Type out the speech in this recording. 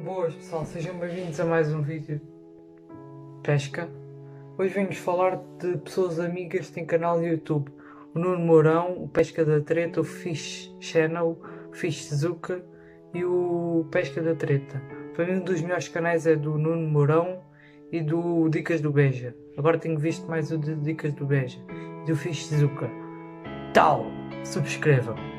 Boas pessoal, sejam bem-vindos a mais um vídeo de pesca. Hoje venho-vos falar de pessoas amigas que têm canal no YouTube. O Nuno Mourão, o Pesca da Treta, o Fish Channel, o Fish Zuka e o Pesca da Treta. Para mim um dos melhores canais é do Nuno Mourão e do Dicas do Beja. Agora tenho visto mais o de Dicas do Beja e do Fish Zuka. Tal! Subscrevam!